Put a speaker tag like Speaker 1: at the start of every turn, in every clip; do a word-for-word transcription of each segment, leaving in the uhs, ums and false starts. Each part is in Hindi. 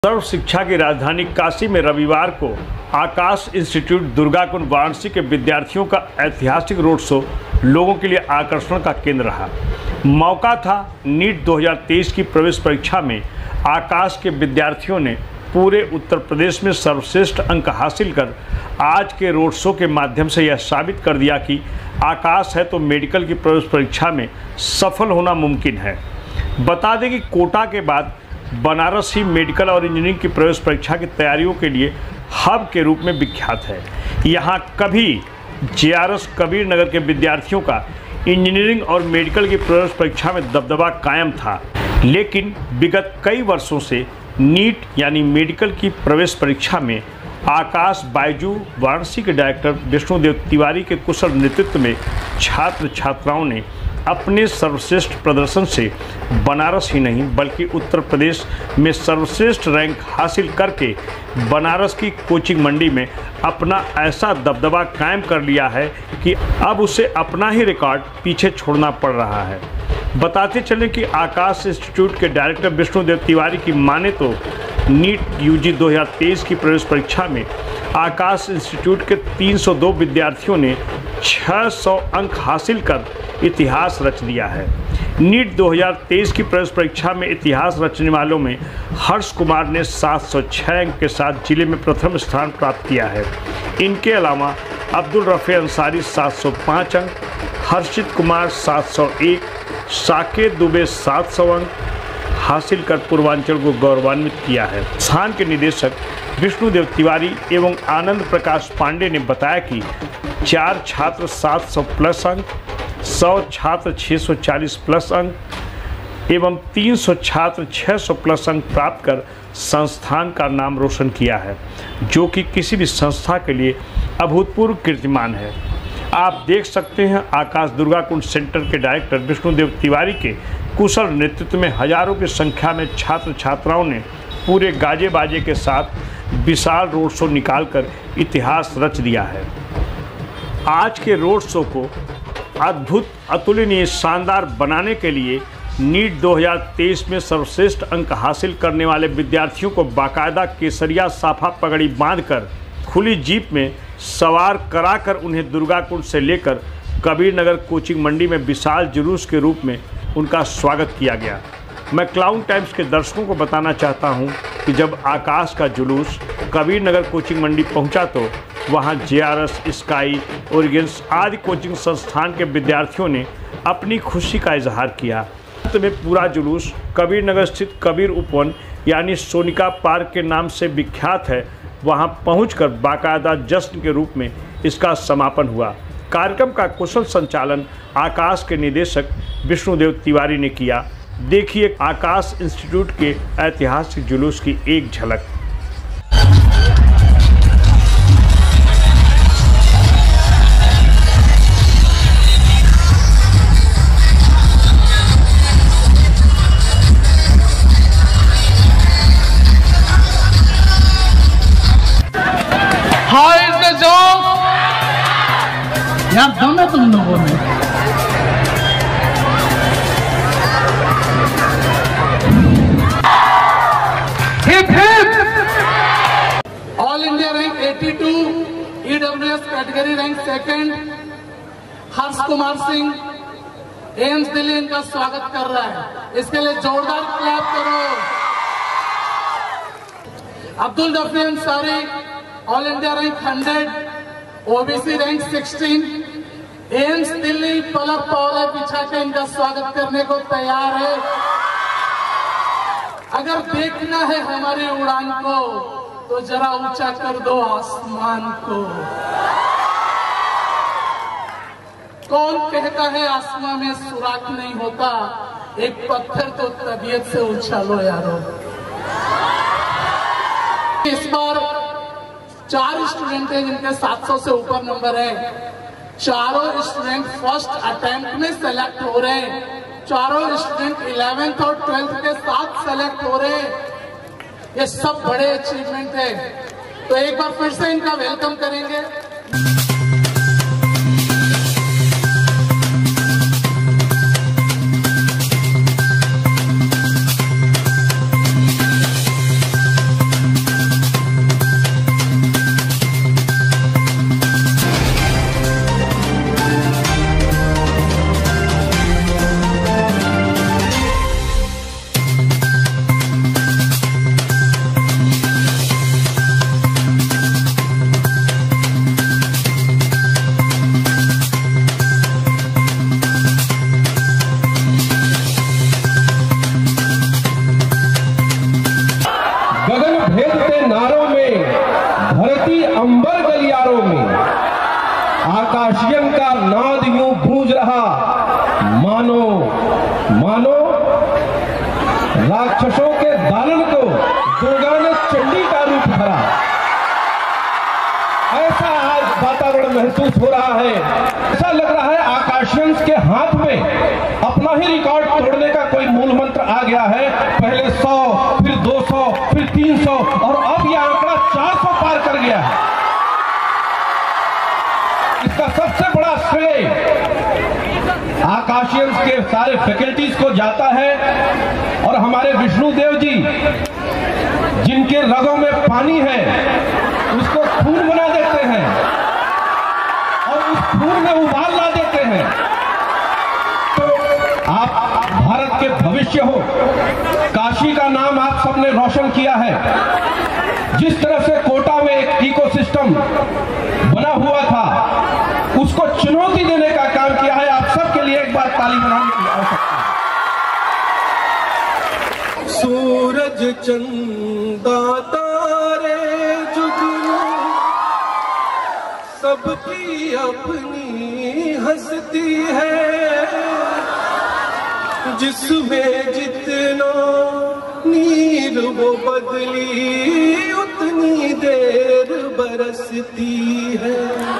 Speaker 1: सर्व शिक्षा की राजधानी काशी में रविवार को आकाश इंस्टीट्यूट दुर्गाकुंड वाराणसी के विद्यार्थियों का ऐतिहासिक रोड शो लोगों के लिए आकर्षण का केंद्र रहा। मौका था नीट दो हज़ार तेईस की प्रवेश परीक्षा में आकाश के विद्यार्थियों ने पूरे उत्तर प्रदेश में सर्वश्रेष्ठ अंक हासिल कर आज के रोड शो के माध्यम से यह साबित कर दिया कि आकाश है तो मेडिकल की प्रवेश परीक्षा में सफल होना मुमकिन है। बता दें कि कोटा के बाद बनारस ही मेडिकल और इंजीनियरिंग की प्रवेश परीक्षा की तैयारियों के लिए हब के रूप में विख्यात है। यहाँ कभी J R S Kabir Nagar के विद्यार्थियों का इंजीनियरिंग और मेडिकल की प्रवेश परीक्षा में दबदबा कायम था, लेकिन विगत कई वर्षों से नीट यानी मेडिकल की प्रवेश परीक्षा में आकाश बायजू वाराणसी के डायरेक्टर विष्णुदेव तिवारी के कुशल नेतृत्व में छात्र छात्राओं ने अपने सर्वश्रेष्ठ प्रदर्शन से बनारस ही नहीं बल्कि उत्तर प्रदेश में सर्वश्रेष्ठ रैंक हासिल करके बनारस की कोचिंग मंडी में अपना ऐसा दबदबा कायम कर लिया है कि अब उसे अपना ही रिकॉर्ड पीछे छोड़ना पड़ रहा है। बताते चलें कि आकाश इंस्टीट्यूट के डायरेक्टर विष्णुदेव तिवारी की माने तो नीट यूजी दो हज़ार तेईस की प्रवेश परीक्षा में आकाश इंस्टीट्यूट के तीन सौ दो विद्यार्थियों ने छह सौ अंक हासिल कर इतिहास रच दिया है। नीट दो हज़ार तेईस की प्रवेश परीक्षा में इतिहास रचने वालों में हर्ष कुमार ने सात सौ छह अंक के साथ जिले में प्रथम स्थान प्राप्त किया है। इनके अलावा अब्दुल रफ़ी अंसारी सात सौ पाँच अंक, हर्षित कुमार सात सौ एक, साकेत दुबे सात सौ अंक हासिल कर पूर्वांचल को गौरवान्वित किया है। संस्थान के निदेशक विष्णुदेव तिवारी एवं आनंद प्रकाश पांडे ने बताया कि चार छात्र सात सौ प्लस अंक, सौ छात्र छह सौ चालीस प्लस अंक एवं तीन सौ छात्र छह सौ प्लस अंक प्राप्त कर संस्थान का नाम रोशन किया है, जो कि किसी भी संस्था के लिए अभूतपूर्व कीर्तिमान है। आप देख सकते हैं आकाश दुर्गाकुंड सेंटर के डायरेक्टर विष्णुदेव तिवारी के कुशल नेतृत्व में हजारों की संख्या में छात्र छात्राओं ने पूरे गाजे बाजे के साथ विशाल रोड शो निकालकर इतिहास रच दिया है। आज के रोड शो को अद्भुत, अतुलनीय, शानदार बनाने के लिए नीट दो हज़ार तेईस में सर्वश्रेष्ठ अंक हासिल करने वाले विद्यार्थियों को बाकायदा केसरिया साफा पगड़ी बांधकर खुली जीप में सवार कराकर उन्हें दुर्गाकुंड से लेकर कबीर नगर कोचिंग मंडी में विशाल जुलूस के रूप में उनका स्वागत किया गया। मैं क्लाउन टाइम्स के दर्शकों को बताना चाहता हूं कि जब आकाश का जुलूस कबीर नगर कोचिंग मंडी पहुंचा तो वहां J R S, Sky, origins आदि कोचिंग संस्थान के विद्यार्थियों ने अपनी खुशी का इजहार किया। अंत में पूरा जुलूस कबीर नगर स्थित कबीर उपवन यानी सोनिका पार्क के नाम से विख्यात है, वहां पहुंचकर बाकायदा जश्न के रूप में इसका समापन हुआ। कार्यक्रम का कुशल संचालन आकाश के निदेशक विष्णुदेव तिवारी ने किया। देखिए आकाश इंस्टीट्यूट के ऐतिहासिक जुलूस की एक झलक।
Speaker 2: How is the joke? यार दम है तुम लोगों में। Hip hip. All India rank बयासी, E W S category rank second Harsh Kumar Singh AIIMS Delhi इनका स्वागत कर रहा है। इसके लिए जोरदार क्लैप करो। Abdul Rafi Ansari all India rank hundred, OBC rank sixteen, AIIMS Delhi पलक पौले बिछा के इनका स्वागत करने को तैयार है। अगर देखना है हमारी उड़ान को तो जरा ऊंचा कर दो आसमान को। कौन कहता है आसमान में सुराख नहीं होता? एक पत्थर तो तबीयत से उछालो यारो। इस बार चार स्टूडेंट हैं जिनके सात सौ से ऊपर नंबर है। चारों स्टूडेंट फर्स्ट अटेम्प्ट में सेलेक्ट हो रहे हैं। चारों स्टूडेंट इलेवेंथ और ट्वेल्थ के साथ सेलेक्ट हो रहे हैं। ये सब बड़े अचीवमेंट है। तो एक बार फिर से इनका वेलकम करेंगे।
Speaker 3: भेदते नारों में, धरती अंबर गलियारों में आकाशियन का नाद यूं गूंज रहा, मानो मानो राक्षसों के दालन को दुर्गा ने चंडी का रूप धरा। ऐसा आज वातावरण महसूस हो रहा है, ऐसा लग रहा है आकाशियंस के हाथ में अपना ही रिकॉर्ड तोड़ने का कोई मूल मंत्र आ गया है। पहले सौ, फिर दो सौ, फिर तीन सौ और अब यह आंकड़ा चार सौ पार कर गया है। इसका सबसे बड़ा श्रेय आकाशियंस के सारे फैकल्टीज को जाता है और हमारे विष्णुदेव जी जिनके रगों में पानी है उसको खून बना देते हैं और उस खून में उबाल ला देते हैं। तो आप भारत के भविष्य हो, काशी का नाम आप सबने रोशन किया है। जिस तरह से कोटा में एक इकोसिस्टम बना हुआ था उसको चुनौती देने का काम किया है। आप सबके लिए एक बार ताली बजाने की आवश्यकता है। सूरज चंदा तारे जुगनू सबकी अपनी हस्ती है, जिसमें जितना नीर वो बदली उतनी देर बरसती है।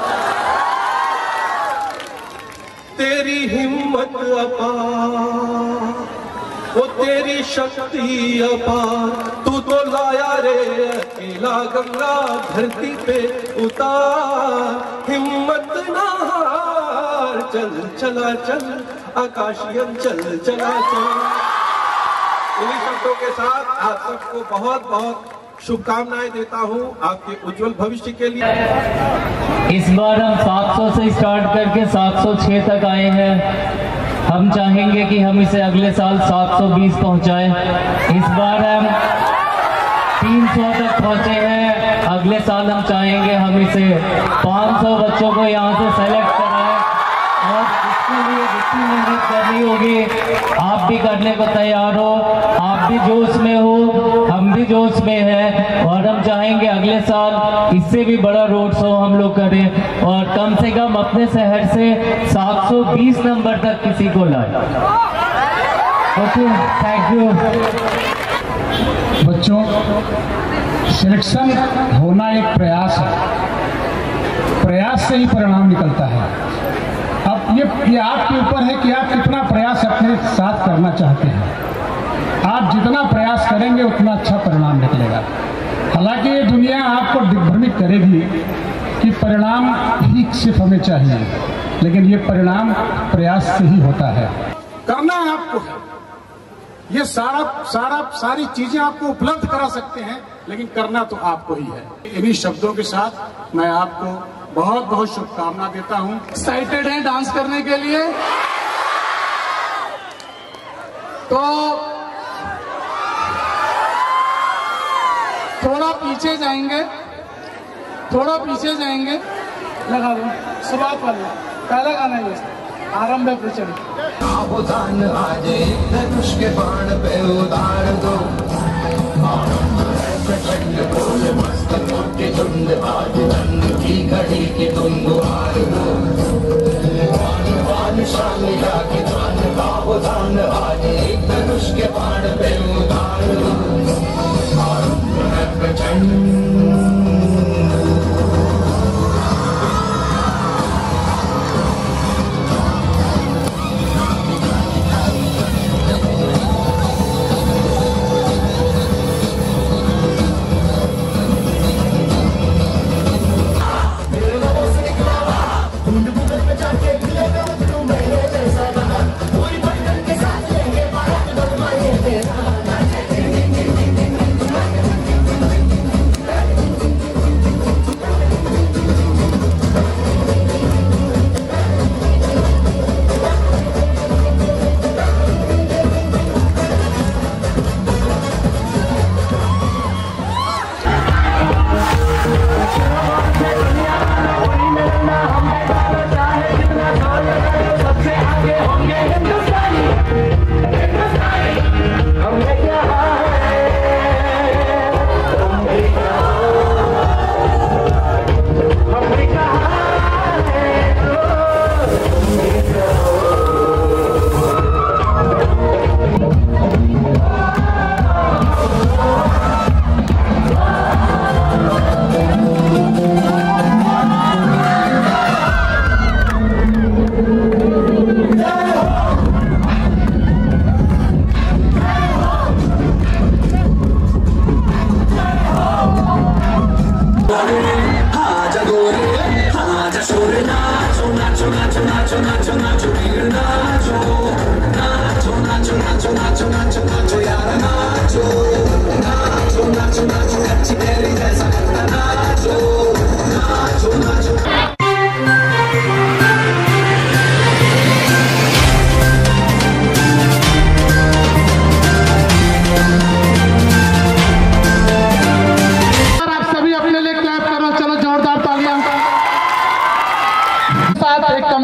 Speaker 3: तेरी हिम्मत अपार, वो तेरी शक्ति अपार, तू तो लाया रे अकेला गंगा धरती पे उतार। हिम्मत ना हार, चल चला चल आकाशियन चल चला चल। इन्हीं शब्दों के साथ आप सबको बहुत बहुत शुभकामनाएं देता हूं आपके उज्जवल भविष्य के लिए।
Speaker 4: इस बार हम सात सौ से स्टार्ट करके सात सौ छह तक आए हैं। हम चाहेंगे कि हम इसे अगले साल सात सौ बीस पहुंचाएं। इस बार हम तीन सौ तक पहुंचे हैं, अगले साल हम चाहेंगे हम इसे पाँच सौ बच्चों को यहाँ से सेलेक्ट कराएं और इसके लिए जितनी मेहनत करनी होगी आप भी करने को तैयार हो। आप भी जोश में हो, हम भी जोश में हैं और हम चाहेंगे अगले साल इससे भी बड़ा रोड शो हम लोग करें और कम से कम अपने शहर से सात सौ बीस नंबर तक किसी को लाए। Okay, thank you.
Speaker 5: बच्चों, सिलेक्शन होना एक प्रयास है, प्रयास से ही परिणाम निकलता है। अब ये, ये आपके ऊपर है कि आप कितना प्रयास अपने साथ करना चाहते हैं। आप जितना प्रयास करेंगे उतना अच्छा परिणाम निकलेगा। हालांकि ये दुनिया आपको दिग्भ्रमित करेगी कि परिणाम ही सिर्फ हमें चाहिए, लेकिन ये परिणाम प्रयास से ही होता है।
Speaker 6: करना है आपको है, ये सारा सारा सारी चीजें आपको उपलब्ध करा सकते हैं, लेकिन करना तो आपको ही है। इन्हीं शब्दों के साथ मैं आपको बहुत बहुत शुभकामना देता हूँ। एक्साइटेड हैं डांस करने के लिए? तो थोड़ा पीछे जाएंगे, थोड़ा पीछे जाएंगे। लगा दो शुरुआत वाले, पहला गाना है आरंभ है प्रचंड।
Speaker 7: सावधान आज धनुष के बाण पे उतार दो, प्रचंड बोल मस्तकों के झुंड आज रंग की घड़ी की तुम गुहार दो। वान वान शान जाके जान सावधान आज धनुष के बाण पे उतार दो, आरंभ है प्रचंड।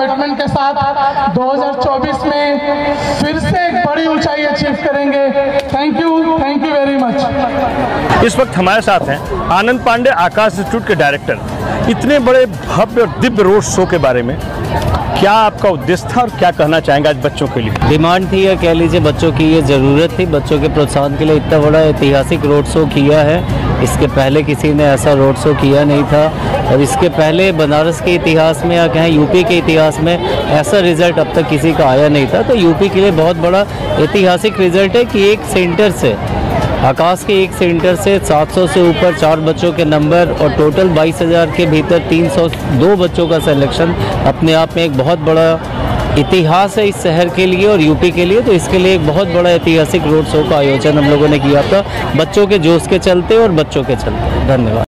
Speaker 2: कमिटमेंट के साथ दो हज़ार चौबीस में फिर से एक बड़ी ऊंचाई अचीव करेंगे। Thank you, thank you very much.
Speaker 1: इस वक्त हमारे साथ हैं आनंद पांडे, आकाश इंस्टीट्यूट के डायरेक्टर। इतने बड़े भव्य और दिव्य रोड शो के बारे में क्या आपका उद्देश्य था और क्या कहना चाहेंगे आज बच्चों के लिए?
Speaker 8: डिमांड थी या कह लीजिए बच्चों की ये ज़रूरत थी, बच्चों के प्रोत्साहन के लिए इतना बड़ा ऐतिहासिक रोड शो किया है। इसके पहले किसी ने ऐसा रोड शो किया नहीं था और इसके पहले बनारस के इतिहास में या कहें यूपी के इतिहास में ऐसा रिज़ल्ट अब तक किसी का आया नहीं था। तो यूपी के लिए बहुत बड़ा ऐतिहासिक रिज़ल्ट है कि एक सेंटर से, आकाश के एक सेंटर से सात सौ से ऊपर चार बच्चों के नंबर और टोटल बाईस हज़ार के भीतर तीन सौ दो बच्चों का सिलेक्शन अपने आप में एक बहुत बड़ा इतिहास है इस शहर के लिए और यूपी के लिए। तो इसके लिए एक बहुत बड़ा ऐतिहासिक रोड शो का आयोजन हम लोगों ने किया था, बच्चों के जोश के चलते और बच्चों के चलते। धन्यवाद।